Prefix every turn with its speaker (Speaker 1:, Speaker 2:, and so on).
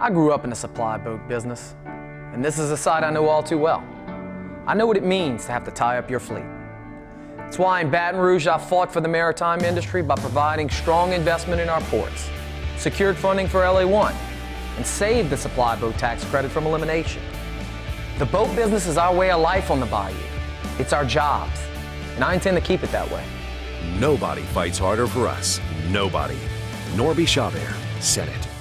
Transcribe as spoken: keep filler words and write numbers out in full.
Speaker 1: I grew up in the supply boat business, and this is a side I know all too well. I know what it means to have to tie up your fleet. That's why in Baton Rouge I fought for the maritime industry by providing strong investment in our ports, secured funding for L A one, and saved the supply boat tax credit from elimination. The boat business is our way of life on the bayou. It's our jobs, and I intend to keep it that way.
Speaker 2: Nobody fights harder for us. Nobody. Norby Chabert said it.